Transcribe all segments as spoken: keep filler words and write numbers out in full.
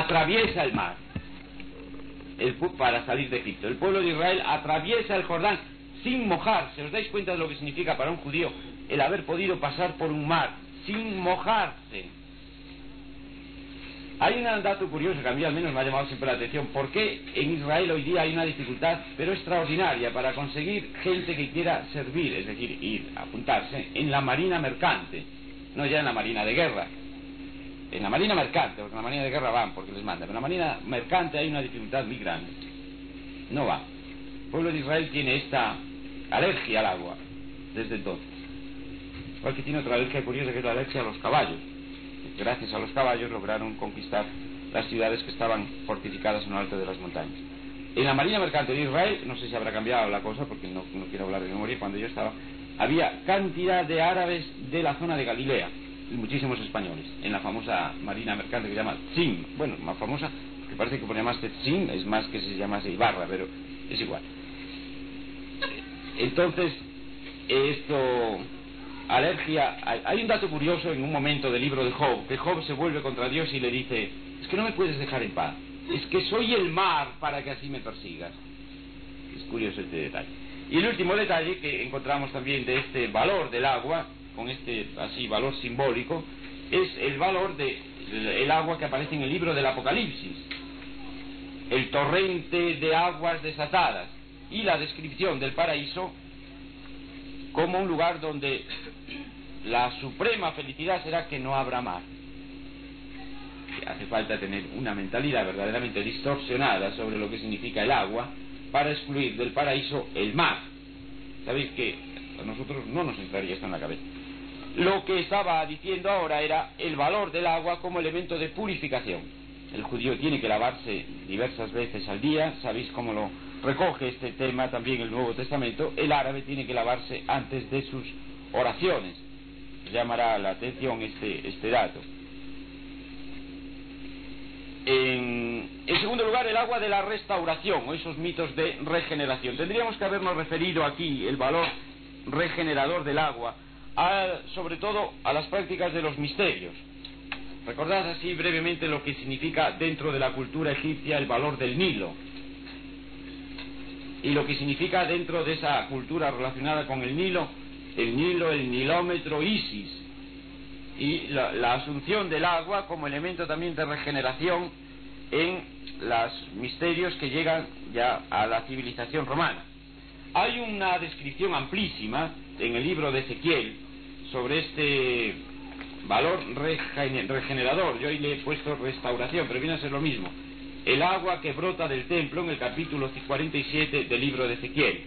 atraviesa el mar el, para salir de Egipto. El pueblo de Israel atraviesa el Jordán sin mojarse. ¿Os dais cuenta de lo que significa para un judío el haber podido pasar por un mar sin mojarse? Hay un dato curioso que a mí al menos me ha llamado siempre la atención. ¿Por qué en Israel hoy día hay una dificultad, pero extraordinaria, para conseguir gente que quiera servir, es decir, ir a apuntarse en la marina mercante? No ya en la marina de guerra. En la marina mercante, porque en la marina de guerra van porque les mandan, pero en la marina mercante hay una dificultad muy grande. No va. El pueblo de Israel tiene esta alergia al agua desde entonces. Igual que tiene otra alergia curiosa, que es la alergia a los caballos. Gracias a los caballos lograron conquistar las ciudades que estaban fortificadas en lo alto de las montañas. En la marina mercante de Israel, no sé si habrá cambiado la cosa, porque no, no quiero hablar de memoria, cuando yo estaba, había cantidad de árabes de la zona de Galilea y muchísimos españoles en la famosa marina mercante que se llama Tzim. Bueno, más famosa, que parece que ponía más que Tzim, es más que se llamase Ibarra, pero es igual. Entonces, esto... alergia. Hay un dato curioso en un momento del libro de Job, que Job se vuelve contra Dios y le dice: es que no me puedes dejar en paz, es que soy el mar para que así me persigas. Es curioso este detalle. Y el último detalle que encontramos también de este valor del agua, con este así valor simbólico, es el valor de el agua que aparece en el libro del Apocalipsis, el torrente de aguas desatadas, y la descripción del paraíso como un lugar donde la suprema felicidad será que no habrá mar. Hace falta tener una mentalidad verdaderamente distorsionada sobre lo que significa el agua para excluir del paraíso el mar. Sabéis que a nosotros no nos entraría esto en la cabeza. Lo que estaba diciendo ahora era el valor del agua como elemento de purificación. El judío tiene que lavarse diversas veces al día. Sabéis cómo lo recoge este tema también el Nuevo Testamento. El árabe tiene que lavarse antes de sus oraciones. Llamará la atención este, este dato. En, en segundo lugar, el agua de la restauración, o esos mitos de regeneración. Tendríamos que habernos referido aquí el valor regenerador del agua, a, sobre todo a las prácticas de los misterios. Recordad así brevemente lo que significa dentro de la cultura egipcia el valor del Nilo, y lo que significa dentro de esa cultura relacionada con el Nilo, el Nilo, el nilómetro, Isis, y la, la asunción del agua como elemento también de regeneración en los misterios que llegan ya a la civilización romana. Hay una descripción amplísima en el libro de Ezequiel sobre este valor regenerador. Yo hoy le he puesto restauración, pero viene a ser lo mismo. El agua que brota del templo, en el capítulo cuarenta y siete del libro de Ezequiel.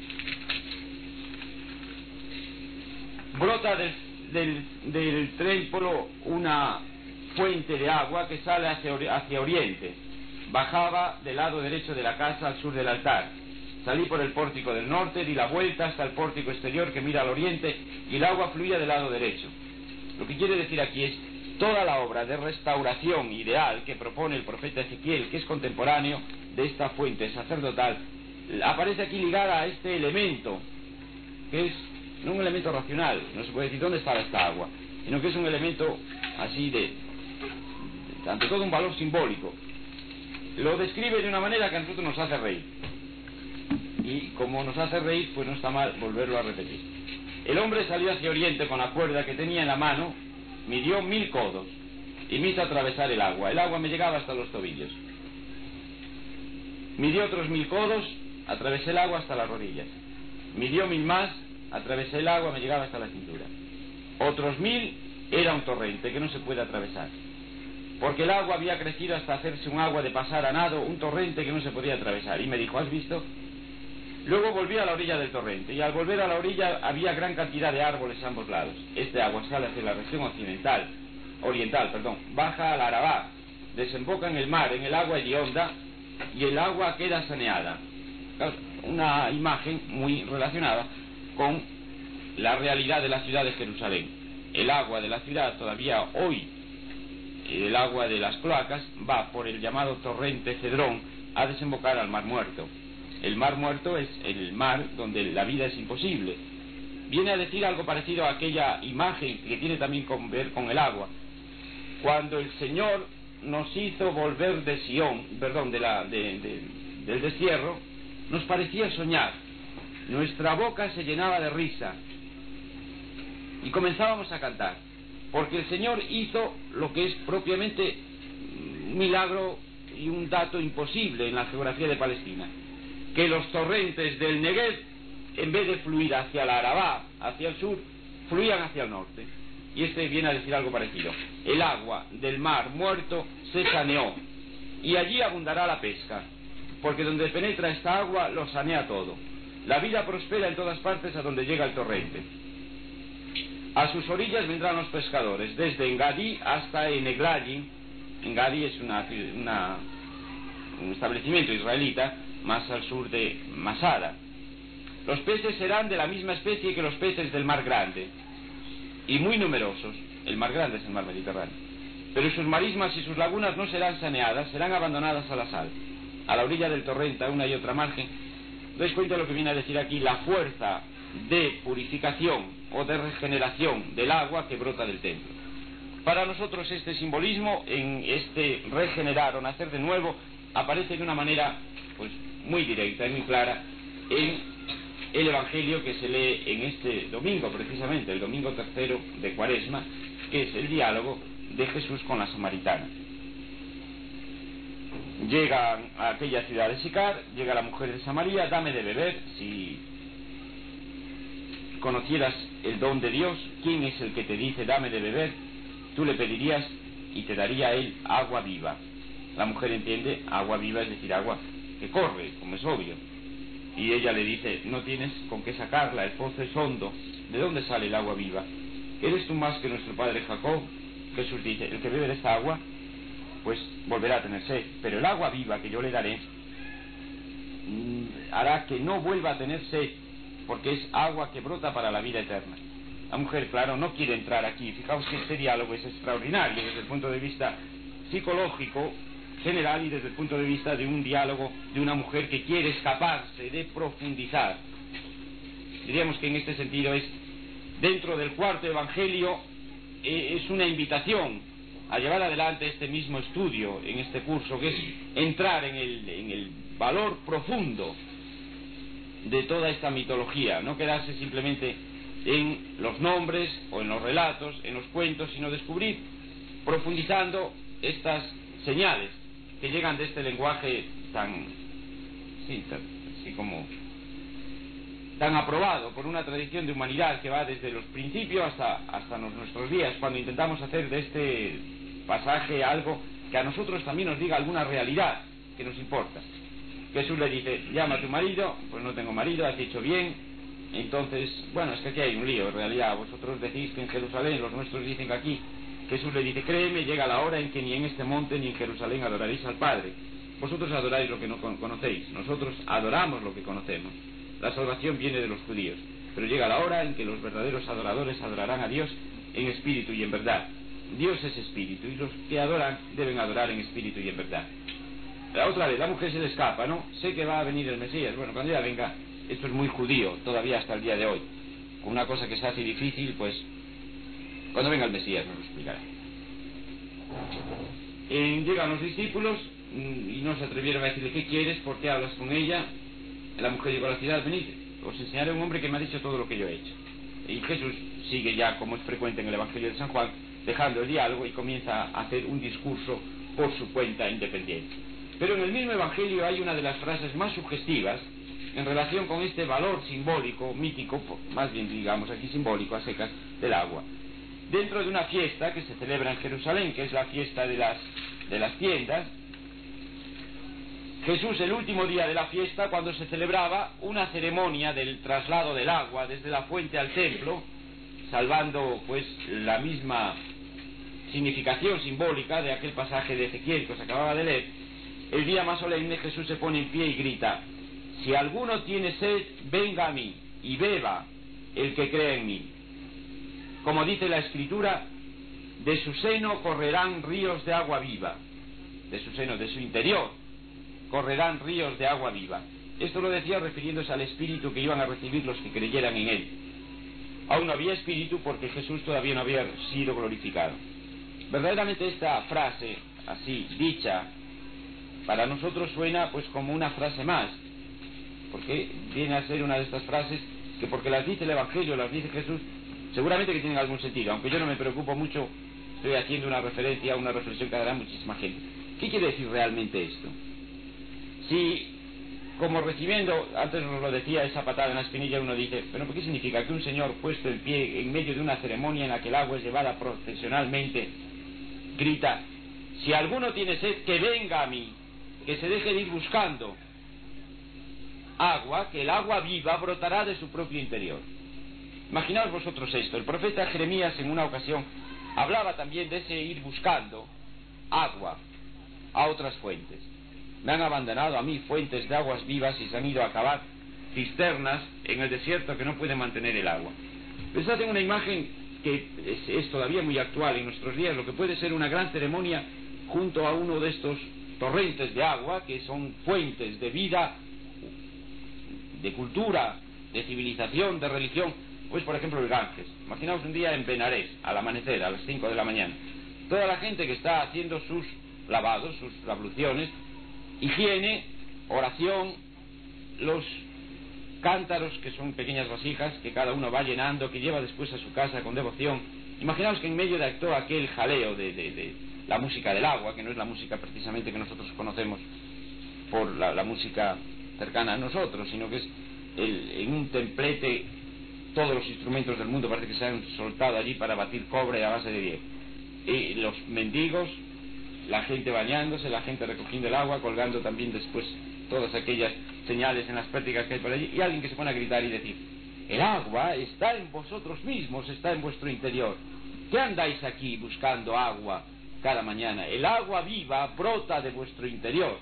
Brota del, del, del templo una fuente de agua que sale hacia, hacia oriente. Bajaba del lado derecho de la casa al sur del altar. Salí por el pórtico del norte, di la vuelta hasta el pórtico exterior que mira al oriente, y el agua fluía del lado derecho. Lo que quiere decir aquí es toda la obra de restauración ideal que propone el profeta Ezequiel, que es contemporáneo de esta fuente sacerdotal, aparece aquí ligada a este elemento, que es no un elemento racional, no se puede decir dónde estaba esta agua, sino que es un elemento así de, de ante todo un valor simbólico. Lo describe de una manera que a nosotros nos hace reír, y como nos hace reír, pues no está mal volverlo a repetir. El hombre salió hacia oriente con la cuerda que tenía en la mano, midió mil codos y me hizo atravesar el agua. El agua me llegaba hasta los tobillos. Midió otros mil codos, atravesé el agua hasta las rodillas. Midió mil más, atravesé el agua, me llegaba hasta la cintura. Otros mil, era un torrente que no se puede atravesar, porque el agua había crecido hasta hacerse un agua de pasar a nado, un torrente que no se podía atravesar. Y me dijo: ¿has visto? Luego volví a la orilla del torrente, y al volver a la orilla había gran cantidad de árboles a ambos lados. Este agua sale hacia la región occidental, oriental, perdón, baja al Arabá, desemboca en el mar, en el agua hedionda, y el agua queda saneada. Una imagen muy relacionada con la realidad de la ciudad de Jerusalén. El agua de la ciudad todavía hoy, el agua de las cloacas, va por el llamado torrente Cedrón a desembocar al Mar Muerto. El Mar Muerto es el mar donde la vida es imposible. Viene a decir algo parecido a aquella imagen que tiene también que ver con el agua. Cuando el Señor nos hizo volver de Sión, perdón, de la, de, de, del destierro, nos parecía soñar. Nuestra boca se llenaba de risa y comenzábamos a cantar, porque el Señor hizo lo que es propiamente un milagro y un dato imposible en la geografía de Palestina, que los torrentes del Negev, en vez de fluir hacia la Arabá, hacia el sur, fluían hacia el norte. Y este viene a decir algo parecido: el agua del mar muerto se saneó, y allí abundará la pesca, porque donde penetra esta agua lo sanea todo. La vida prospera en todas partes a donde llega el torrente. A sus orillas vendrán los pescadores, desde Engadí hasta Eneglayi. Engadí es una, una, un establecimiento israelita más al sur de Masada. Los peces serán de la misma especie que los peces del mar grande, y muy numerosos. El mar grande es el mar Mediterráneo. Pero sus marismas y sus lagunas no serán saneadas, serán abandonadas a la sal, a la orilla del torrente, a una y otra margen. ¿Dais cuenta de lo que viene a decir aquí? La fuerza de purificación o de regeneración del agua que brota del templo. Para nosotros este simbolismo, en este regenerar o nacer de nuevo, aparece de una manera pues muy directa y muy clara en el Evangelio que se lee en este domingo, precisamente, el domingo tercero de Cuaresma, que es el diálogo de Jesús con la samaritana. Llegan a aquella ciudad de Sicar, llega la mujer de Samaria: dame de beber. Si conocieras el don de Dios, ¿quién es el que te dice dame de beber? Tú le pedirías y te daría él agua viva. La mujer entiende agua viva, es decir, agua que corre, como es obvio. Y ella le dice: no tienes con qué sacarla, el pozo es hondo, ¿de dónde sale el agua viva? ¿Eres tú más que nuestro padre Jacob? Jesús dice: el que bebe de esta agua pues volverá a tener sed, pero el agua viva que yo le daré mmm, hará que no vuelva a tener sed, porque es agua que brota para la vida eterna. La mujer, claro, no quiere entrar aquí. Fijaos que este diálogo es extraordinario desde el punto de vista psicológico general y desde el punto de vista de un diálogo de una mujer que quiere escaparse, de profundizar. Diríamos que en este sentido es, dentro del cuarto evangelio, eh, es una invitación a llevar adelante este mismo estudio en este curso, que es entrar en el, en el valor profundo de toda esta mitología, no quedarse simplemente en los nombres o en los relatos, en los cuentos, sino descubrir, profundizando, estas señales que llegan de este lenguaje tan, sí, tan, así como tan aprobado por una tradición de humanidad que va desde los principios hasta, hasta nuestros días, cuando intentamos hacer de este pasaje algo que a nosotros también nos diga alguna realidad que nos importa. Jesús le dice: llama a tu marido. Pues no tengo marido, has dicho bien. Entonces, bueno, es que aquí hay un lío, en realidad. Vosotros decís que en Jerusalén, los nuestros dicen que aquí. Jesús le dice: créeme, llega la hora en que ni en este monte ni en Jerusalén adoraréis al Padre. Vosotros adoráis lo que no conocéis, nosotros adoramos lo que conocemos. La salvación viene de los judíos, pero llega la hora en que los verdaderos adoradores adorarán a Dios en espíritu y en verdad. Dios es espíritu, y los que adoran deben adorar en espíritu y en verdad. La otra vez, la mujer se le escapa, ¿no? Sé que va a venir el Mesías. Bueno, cuando ya venga, esto es muy judío, todavía hasta el día de hoy. Una cosa que se hace difícil, pues, cuando venga el Mesías nos lo explicará. Eh, llegan los discípulos y no se atrevieron a decirle: ¿qué quieres? ¿Por qué hablas con ella? La mujer llegó a la ciudad: venid, os enseñaré a un hombre que me ha dicho todo lo que yo he hecho. Y Jesús sigue, ya como es frecuente en el Evangelio de San Juan, dejando el diálogo y comienza a hacer un discurso por su cuenta independiente. Pero en el mismo Evangelio hay una de las frases más sugestivas en relación con este valor simbólico, mítico, más bien digamos aquí simbólico, a secas, del agua. Dentro de una fiesta que se celebra en Jerusalén, que es la fiesta de las, de las tiendas, Jesús, el último día de la fiesta, cuando se celebraba una ceremonia del traslado del agua desde la fuente al templo, salvando pues la misma significación simbólica de aquel pasaje de Ezequiel que os acababa de leer, el día más solemne Jesús se pone en pie y grita: si alguno tiene sed, venga a mí y beba el que cree en mí. Como dice la Escritura, de su seno correrán ríos de agua viva. De su seno, de su interior, correrán ríos de agua viva. Esto lo decía refiriéndose al Espíritu que iban a recibir los que creyeran en Él. Aún no había Espíritu porque Jesús todavía no había sido glorificado. Verdaderamente esta frase así dicha, para nosotros suena pues como una frase más, porque viene a ser una de estas frases que porque las dice el Evangelio, las dice Jesús, seguramente que tienen algún sentido, aunque yo no me preocupo mucho, estoy haciendo una referencia a una reflexión que hará muchísima gente. ¿Qué quiere decir realmente esto? Si, como recibiendo, antes nos lo decía, esa patada en la espinilla, uno dice, ¿pero qué significa? Que un señor puesto en pie en medio de una ceremonia en la que el agua es llevada profesionalmente, grita, si alguno tiene sed, que venga a mí, que se deje de ir buscando agua, que el agua viva brotará de su propio interior. Imaginaos vosotros esto. El profeta Jeremías en una ocasión hablaba también de ese ir buscando agua a otras fuentes. Me han abandonado a mí fuentes de aguas vivas y se han ido a cavar cisternas en el desierto que no pueden mantener el agua. Pensad en una imagen que es, es todavía muy actual en nuestros días, lo que puede ser una gran ceremonia junto a uno de estos torrentes de agua que son fuentes de vida, de cultura, de civilización, de religión, pues por ejemplo el Ganges. Imaginaos un día en Benarés, al amanecer, a las cinco de la mañana, toda la gente que está haciendo sus lavados, sus abluciones, higiene, oración, los cántaros que son pequeñas vasijas que cada uno va llenando, que lleva después a su casa con devoción. Imaginaos que en medio de todo aquel jaleo de, de, de la música del agua, que no es la música precisamente que nosotros conocemos por la, la música cercana a nosotros, sino que es el, en un templete todos los instrumentos del mundo parece que se han soltado allí para batir cobre a base de hielo, y los mendigos, la gente bañándose, la gente recogiendo el agua, colgando también después todas aquellas señales en las prácticas que hay por allí, y alguien que se pone a gritar y decir, el agua está en vosotros mismos, está en vuestro interior. ¿Qué andáis aquí buscando agua cada mañana? El agua viva brota de vuestro interior.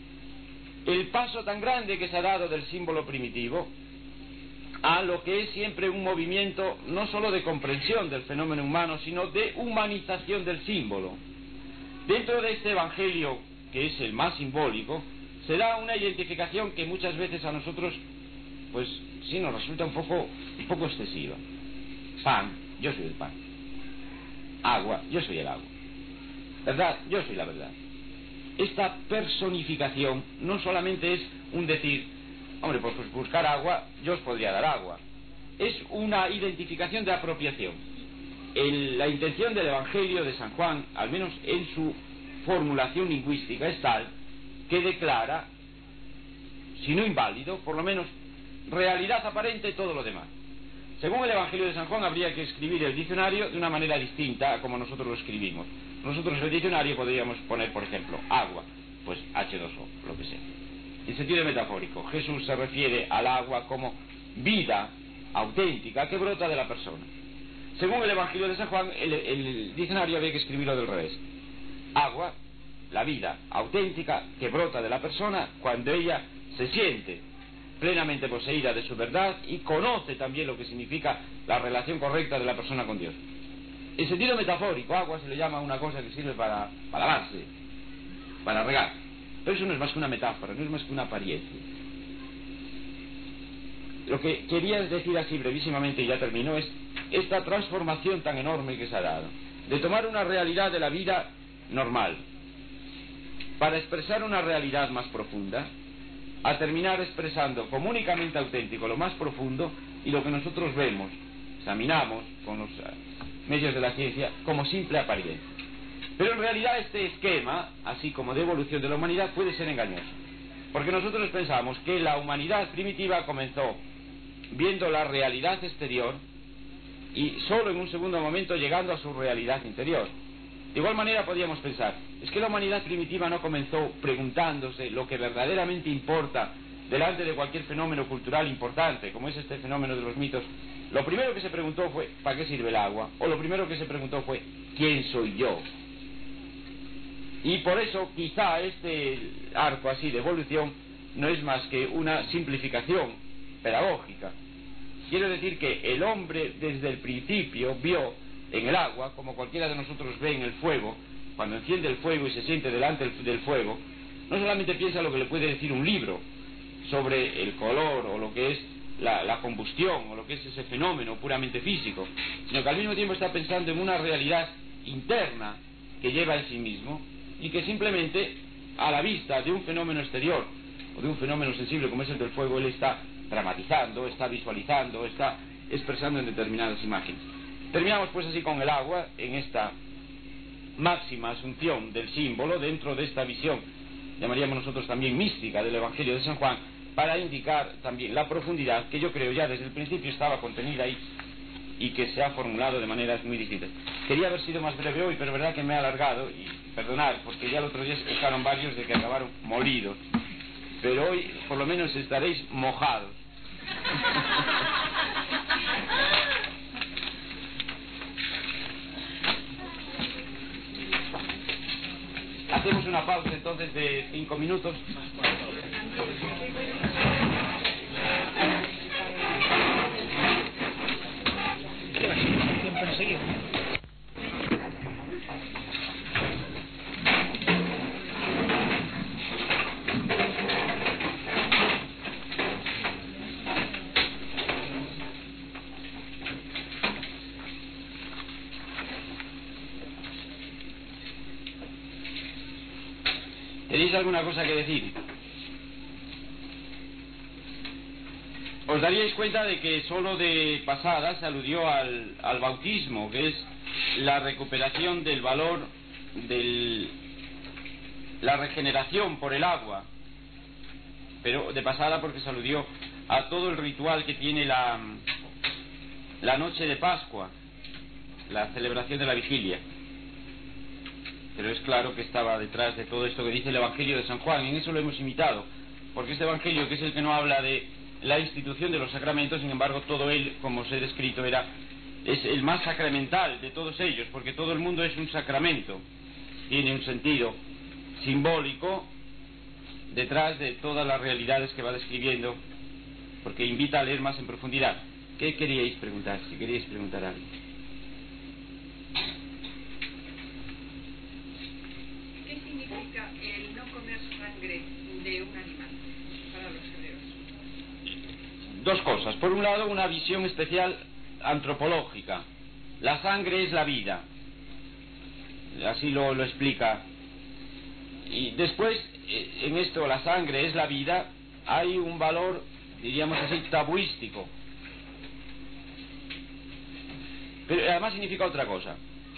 El paso tan grande que se ha dado del símbolo primitivo a lo que es siempre un movimiento no solo de comprensión del fenómeno humano, sino de humanización del símbolo. Dentro de este evangelio, que es el más simbólico, se da una identificación que muchas veces a nosotros, pues sí nos resulta un poco, un poco excesiva. Pan, yo soy el pan. Agua, yo soy el agua. Verdad, yo soy la verdad. Esta personificación no solamente es un decir, hombre, pues buscar agua, yo os podría dar agua. Es una identificación de apropiación. El, la intención del Evangelio de San Juan, al menos en su formulación lingüística, es tal que declara, si no inválido, por lo menos realidad aparente todo lo demás. Según el Evangelio de San Juan, habría que escribir el diccionario de una manera distinta a como nosotros lo escribimos. Nosotros en el diccionario podríamos poner, por ejemplo, agua, pues hache dos o, lo que sea. En sentido metafórico, Jesús se refiere al agua como vida auténtica que brota de la persona. Según el Evangelio de San Juan, el, el diccionario había que escribirlo del revés. Agua, la vida auténtica que brota de la persona cuando ella se siente plenamente poseída de su verdad y conoce también lo que significa la relación correcta de la persona con Dios. En sentido metafórico, agua se le llama a una cosa que sirve para, para lavarse, para regar. Pero eso no es más que una metáfora, no es más que una apariencia. Lo que quería decir así brevísimamente, y ya terminó, es esta transformación tan enorme que se ha dado, de tomar una realidad de la vida normal para expresar una realidad más profunda, a terminar expresando como únicamente auténtico lo más profundo y lo que nosotros vemos, examinamos con los medios de la ciencia como simple apariencia. Pero en realidad este esquema, así como de evolución de la humanidad, puede ser engañoso, porque nosotros pensamos que la humanidad primitiva comenzó viendo la realidad exterior y solo en un segundo momento llegando a su realidad interior. De igual manera podríamos pensar, es que la humanidad primitiva no comenzó preguntándose lo que verdaderamente importa delante de cualquier fenómeno cultural importante, como es este fenómeno de los mitos. Lo primero que se preguntó fue, ¿para qué sirve el agua? O lo primero que se preguntó fue, ¿quién soy yo? Y por eso quizá este arco así de evolución no es más que una simplificación pedagógica. Quiero decir que el hombre desde el principio vio en el agua, como cualquiera de nosotros ve en el fuego, cuando enciende el fuego y se siente delante del fuego, no solamente piensa lo que le puede decir un libro sobre el color o lo que es la, la combustión o lo que es ese fenómeno puramente físico, sino que al mismo tiempo está pensando en una realidad interna que lleva en sí mismo y que simplemente a la vista de un fenómeno exterior o de un fenómeno sensible como es el del fuego, él está dramatizando, está visualizando, está expresando en determinadas imágenes. Terminamos pues así con el agua en esta máxima asunción del símbolo dentro de esta visión, llamaríamos nosotros también mística, del Evangelio de San Juan, para indicar también la profundidad que yo creo ya desde el principio estaba contenida ahí y que se ha formulado de maneras muy distintas. Quería haber sido más breve hoy, pero verdad que me he alargado, y perdonad, porque ya el otro día se quejaron varios de que acabaron molidos, pero hoy por lo menos estaréis mojados. Hacemos una pausa entonces de cinco minutos. ¿Tenéis alguna cosa que decir? Os daríais cuenta de que solo de pasada se aludió al, al bautismo, que es la recuperación del valor de la regeneración por el agua, pero de pasada porque se aludió a todo el ritual que tiene la, la noche de Pascua, la celebración de la vigilia. Pero es claro que estaba detrás de todo esto que dice el Evangelio de San Juan, y en eso lo hemos imitado, porque este Evangelio, que es el que no habla de la institución de los sacramentos, sin embargo todo él, como os he descrito, era, es el más sacramental de todos ellos, porque todo el mundo es un sacramento, tiene un sentido simbólico detrás de todas las realidades que va describiendo, porque invita a leer más en profundidad. ¿Qué queríais preguntar? Si queríais preguntar algo. El no comer sangre de un animal para los hebreos. Dos cosas. Por un lado, una visión especial antropológica. La sangre es la vida. Así lo, lo explica. Y después, en esto, la sangre es la vida, hay un valor, diríamos así, tabuístico. Pero además significa otra cosa.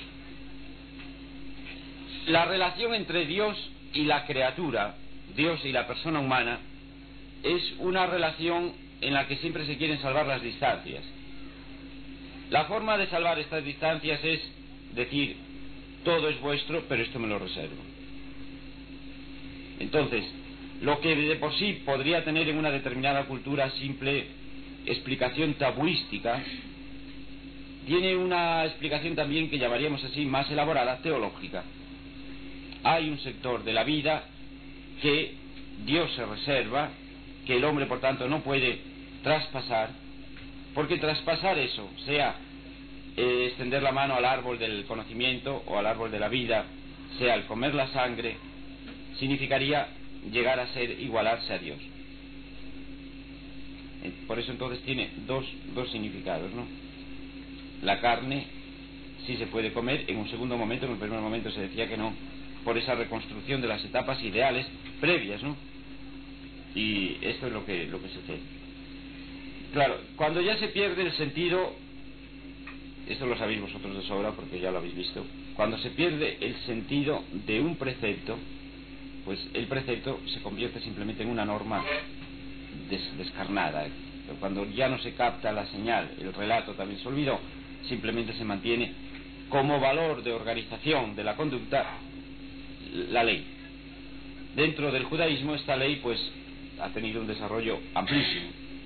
La relación entre Dios y la criatura, Dios y la persona humana, es una relación en la que siempre se quieren salvar las distancias. La forma de salvar estas distancias es decir, todo es vuestro, pero esto me lo reservo. Entonces, lo que de por sí podría tener en una determinada cultura simple explicación tabuística, tiene una explicación también que llamaríamos así más elaborada, teológica. Hay un sector de la vida que Dios se reserva, que el hombre por tanto no puede traspasar, porque traspasar eso, sea eh, extender la mano al árbol del conocimiento o al árbol de la vida, sea el comer la sangre, significaría llegar a ser, igualarse a Dios. Por eso entonces tiene dos, dos significados, ¿no? La carne sí se puede comer en un segundo momento, en el primer momento se decía que no, por esa reconstrucción de las etapas ideales previas, ¿no? Y esto es lo que, lo que sucede. Claro, cuando ya se pierde el sentido, esto lo sabéis vosotros de sobra porque ya lo habéis visto, cuando se pierde el sentido de un precepto, pues el precepto se convierte simplemente en una norma des, descarnada. Cuando ya no se capta la señal, el relato también se olvidó, simplemente se mantiene como valor de organización de la conducta la ley. Dentro del judaísmo esta ley pues ha tenido un desarrollo amplísimo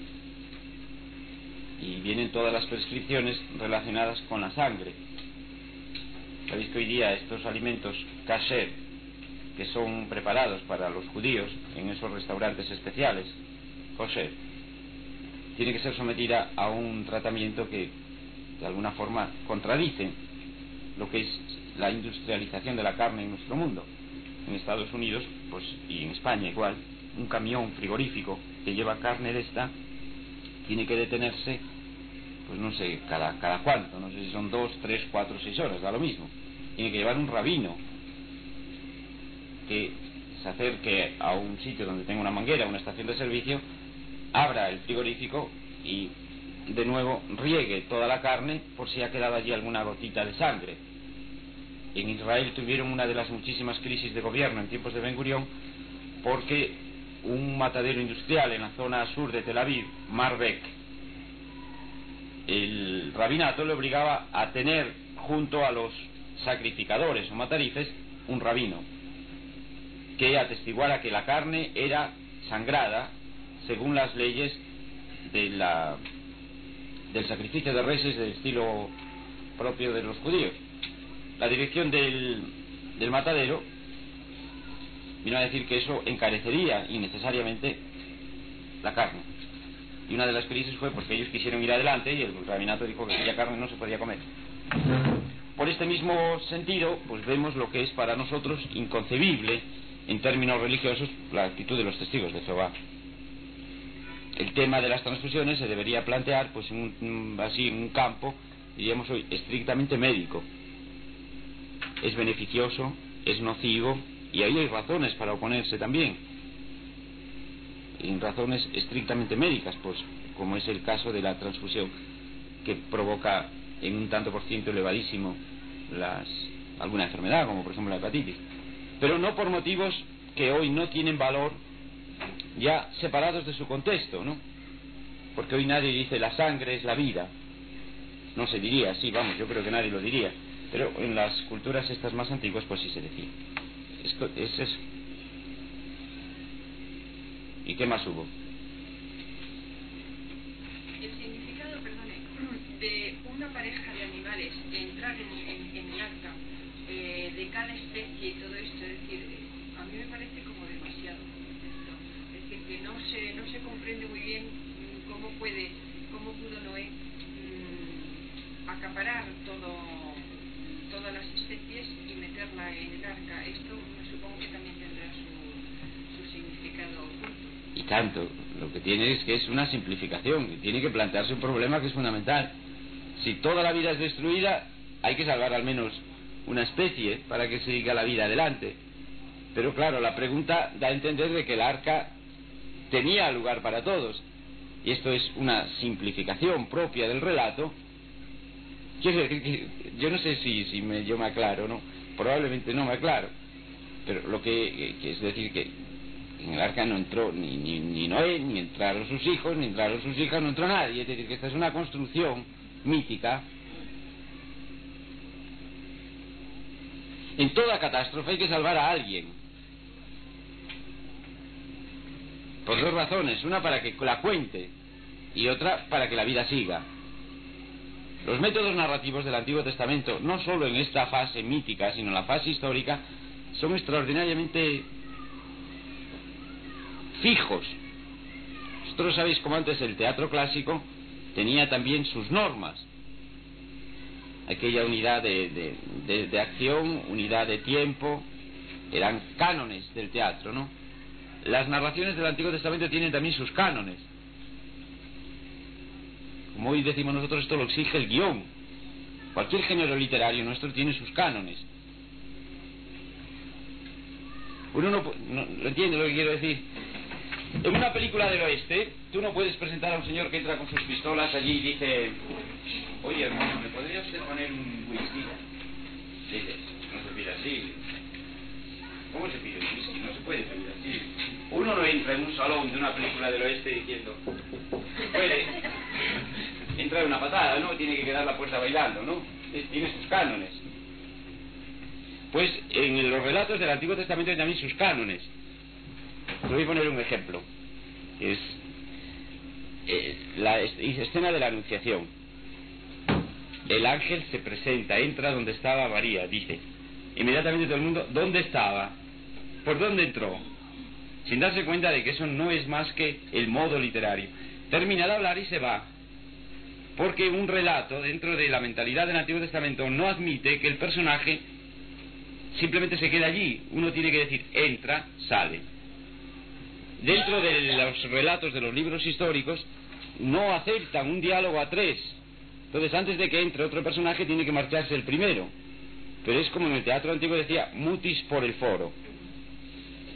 y vienen todas las prescripciones relacionadas con la sangre. Sabéis que hoy día estos alimentos kasher que son preparados para los judíos en esos restaurantes especiales, kosher, tiene que ser sometida a un tratamiento que de alguna forma contradice lo que es la industrialización de la carne en nuestro mundo. En Estados Unidos, pues, y en España igual, un camión frigorífico que lleva carne de esta tiene que detenerse, pues no sé, cada, cada cuánto, no sé si son dos, tres, cuatro, seis horas, da lo mismo. Tiene que llevar un rabino que se acerque a un sitio donde tenga una manguera, una estación de servicio, abra el frigorífico y de nuevo riegue toda la carne por si ha quedado allí alguna gotita de sangre. En Israel tuvieron una de las muchísimas crisis de gobierno en tiempos de Ben Gurión porque un matadero industrial en la zona sur de Tel Aviv, Marbek, el rabinato le obligaba a tener junto a los sacrificadores o matarifes un rabino que atestiguara que la carne era sangrada según las leyes de la, del sacrificio de reses del estilo propio de los judíos. La dirección del, del matadero vino a decir que eso encarecería innecesariamente la carne. Y una de las crisis fue porque ellos quisieron ir adelante y el rabinato dijo que aquella carne no se podía comer. Por este mismo sentido, pues vemos lo que es para nosotros inconcebible en términos religiosos la actitud de los testigos de Jehová. El tema de las transfusiones se debería plantear pues en un, así en un campo, diríamos hoy, estrictamente médico. Es beneficioso, es nocivo, y ahí hay razones para oponerse también, en razones estrictamente médicas, pues como es el caso de la transfusión, que provoca en un tanto por ciento elevadísimo las, alguna enfermedad, como por ejemplo la hepatitis, pero no por motivos que hoy no tienen valor, ya separados de su contexto, ¿no? Porque hoy nadie dice la sangre es la vida, no se diría así, vamos, yo creo que nadie lo diría, pero en las culturas estas más antiguas pues sí se decía. Esto es eso. ¿Y qué más hubo? El significado, perdone, de una pareja de animales de entrar en, en, en el arca, eh, de cada especie y todo esto, es decir, eh, a mí me parece como demasiado. Esto. Es decir, que no se, no se comprende muy bien mmm, cómo puede, cómo pudo Noé mmm, acaparar todo todas las especies y meterla en el arca. Esto me supongo que también tendrá su, su significado oculto. Y tanto, lo que tiene es que es una simplificación, y tiene que plantearse un problema que es fundamental. Si toda la vida es destruida, hay que salvar al menos una especie para que siga la vida adelante. Pero claro, la pregunta da a entender de que el arca tenía lugar para todos, y esto es una simplificación propia del relato. Quiero decir que yo no sé si, si me, yo me aclaro, ¿no? Probablemente no me aclaro, pero lo que, que es decir que en el arca no entró ni, ni, ni Noé, ni entraron sus hijos, ni entraron sus hijas, no entró nadie. Es decir, que esta es una construcción mítica. En toda catástrofe hay que salvar a alguien, por dos razones: una para que la cuente y otra para que la vida siga. Los métodos narrativos del Antiguo Testamento, no solo en esta fase mítica, sino en la fase histórica, son extraordinariamente fijos. Vosotros sabéis cómo antes el teatro clásico tenía también sus normas. Aquella unidad de, de, de, de acción, unidad de tiempo, eran cánones del teatro, ¿no? Las narraciones del Antiguo Testamento tienen también sus cánones. Como hoy decimos nosotros, esto lo exige el guión. Cualquier género literario nuestro tiene sus cánones. Uno no, no, ¿lo entiende lo que quiero decir? En una película del oeste, tú no puedes presentar a un señor que entra con sus pistolas allí y dice: oye hermano, ¿me podría usted poner un whisky? Dice: no se pide así. ¿Cómo se pide un whisky? No se puede pedir así. Uno no entra en un salón de una película del oeste diciendo: puede entrar una patada, ¿no? Tiene que quedar la puerta bailando, ¿no? Tiene sus cánones. Pues en los relatos del Antiguo Testamento hay también sus cánones. Te voy a poner un ejemplo, que es eh, la escena de la Anunciación. El ángel se presenta, entra donde estaba María, dice. Inmediatamente todo el mundo: ¿dónde estaba? ¿Por dónde entró? Sin darse cuenta de que eso no es más que el modo literario. Termina de hablar y se va. Porque un relato, dentro de la mentalidad del Antiguo Testamento, no admite que el personaje simplemente se quede allí. Uno tiene que decir: entra, sale. Dentro de los relatos de los libros históricos no aceptan un diálogo a tres. Entonces, antes de que entre otro personaje, tiene que marcharse el primero. Pero es como en el teatro antiguo decía: mutis por el foro.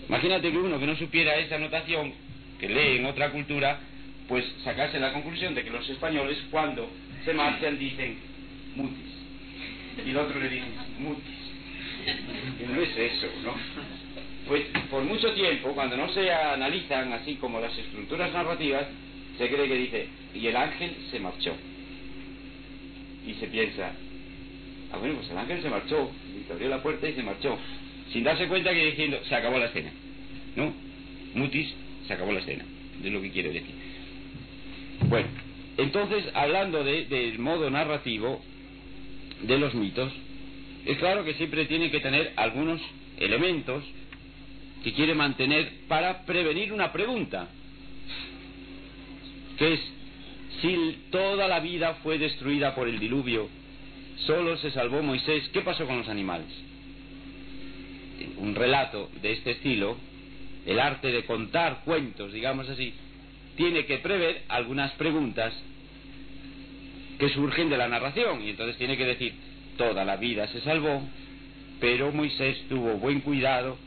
Imagínate que uno que no supiera esa notación, que lee en otra cultura, pues sacase la conclusión de que los españoles cuando se marchan dicen mutis, y el otro le dice mutis. Y no es eso, ¿no? Pues por mucho tiempo, cuando no se analizan así como las estructuras narrativas, se cree que dice, y el ángel se marchó. Y se piensa, ah bueno, pues el ángel se marchó, y abrió la puerta y se marchó, sin darse cuenta que diciendo, se acabó la escena, ¿no? Mutis, se acabó la escena, es lo que quiere decir. Bueno, entonces, hablando de, del modo narrativo de los mitos, es claro que siempre tiene que tener algunos elementos que quiere mantener para prevenir una pregunta, que es, si toda la vida fue destruida por el diluvio, solo se salvó Moisés, ¿qué pasó con los animales? Un relato de este estilo, el arte de contar cuentos, digamos así, tiene que prever algunas preguntas que surgen de la narración, y entonces tiene que decir, toda la vida se salvó, pero Moisés tuvo buen cuidado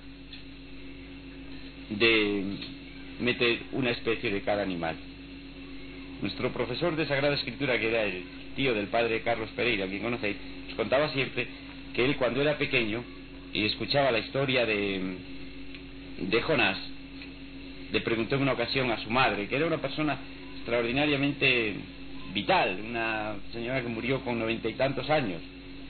de meter una especie de cada animal. Nuestro profesor de Sagrada Escritura, que era el tío del padre Carlos Pereira, quien conocéis, nos contaba siempre que él, cuando era pequeño y escuchaba la historia de, de Jonás, le preguntó en una ocasión a su madre, que era una persona extraordinariamente vital, una señora que murió con noventa y tantos años,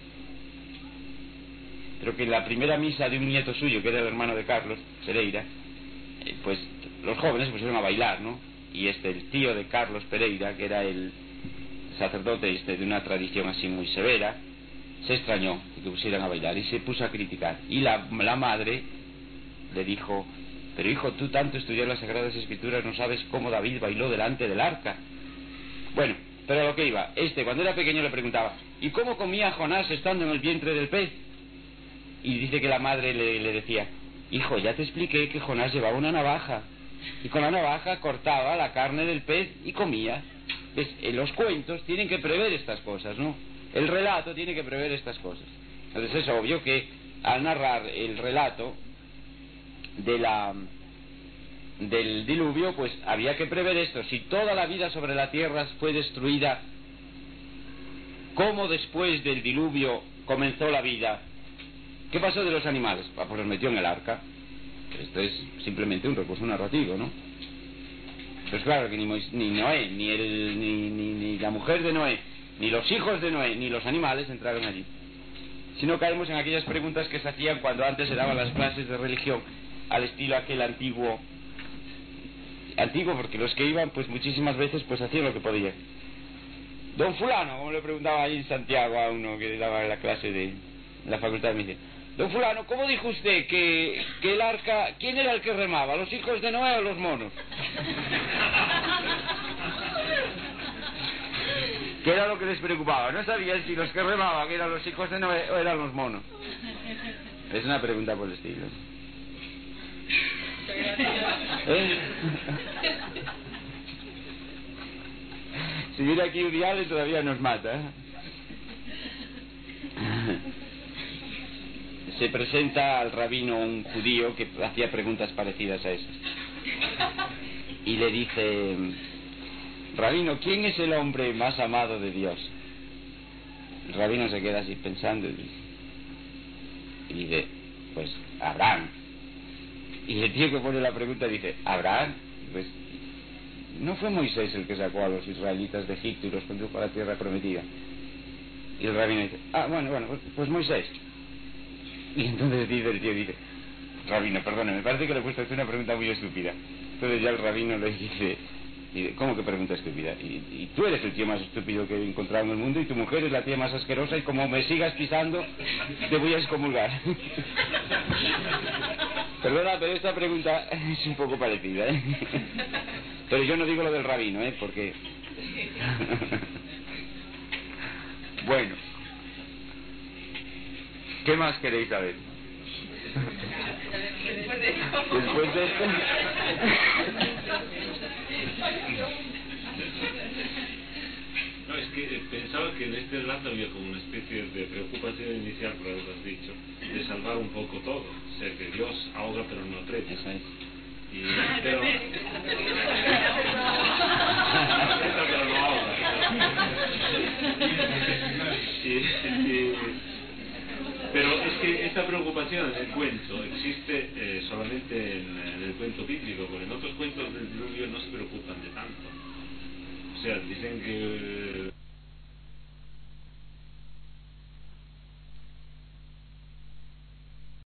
pero que en la primera misa de un nieto suyo, que era el hermano de Carlos Pereira, eh, pues los jóvenes se pusieron a bailar, ¿no? Y este, el tío de Carlos Pereira, que era el sacerdote este, de una tradición así muy severa, se extrañó de que pusieran a bailar y se puso a criticar. Y la, la madre le dijo, pero hijo, tú tanto estudias las Sagradas Escrituras, no sabes cómo David bailó delante del arca. Bueno, pero a lo que iba, este cuando era pequeño le preguntaba, ¿y cómo comía Jonás estando en el vientre del pez? Y dice que la madre le, le decía, hijo, ya te expliqué que Jonás llevaba una navaja, y con la navaja cortaba la carne del pez y comía. ¿Ves? En los cuentos tienen que prever estas cosas, ¿no? El relato tiene que prever estas cosas. Entonces es obvio que al narrar el relato de la del diluvio, pues había que prever esto. Si toda la vida sobre la tierra fue destruida, ¿cómo después del diluvio comenzó la vida? ¿Qué pasó de los animales? Pues los metió en el arca. Esto es simplemente un recurso narrativo, ¿no? Pues claro que ni, Mois, ni Noé, ni, el, ni, ni, ni la mujer de Noé, ni los hijos de Noé, ni los animales entraron allí. Si no, caemos en aquellas preguntas que se hacían cuando antes se daban las clases de religión, al estilo aquel antiguo, antiguo porque los que iban pues muchísimas veces pues hacían lo que podían. Don fulano, como le preguntaba ahí en Santiago a uno que daba la clase de la facultad de medicina, don fulano, ¿cómo dijo usted que, que el arca, quién era el que remaba, los hijos de Noé o los monos? ¿Qué era lo que les preocupaba? No sabían si los que remaban eran los hijos de Noé o eran los monos. Es una pregunta por el estilo. ¿Eh? Si viene aquí Urial y todavía nos mata, ¿eh? Se presenta al rabino un judío que hacía preguntas parecidas a esas y le dice, rabino, ¿quién es el hombre más amado de Dios? El rabino se queda así pensando y dice, y dice pues Abraham. Y el tío que pone la pregunta dice, ¿Abraham? Pues ¿no fue Moisés el que sacó a los israelitas de Egipto y los condujo a la tierra prometida? Y el rabino dice, ah, bueno, bueno, pues, pues Moisés. Y entonces dice el tío, dice, rabino, perdone, me parece que le he puesto a usted una pregunta muy estúpida. Entonces ya el rabino le dice, dice ¿cómo que pregunta estúpida? Y, y tú eres el tío más estúpido que he encontrado en el mundo y tu mujer es la tía más asquerosa y como me sigas pisando, te voy a excomulgar. Perdona, pero esta pregunta es un poco parecida, ¿eh? Pero yo no digo lo del rabino, ¿eh? Porque... Bueno, ¿qué más queréis saber? Después de esto... No, es que eh, pensaba que en este relato había como una especie de preocupación inicial, por lo que has dicho, de salvar un poco todo. O sea, que Dios ahoga pero no aprieta. Eso es. Y, pero... aprieta pero no ahoga. Y, y, pero es que esta preocupación en el cuento existe eh, solamente en, en el cuento bíblico, porque en otros cuentos del diluvio no se preocupan de tanto. O sea, dicen que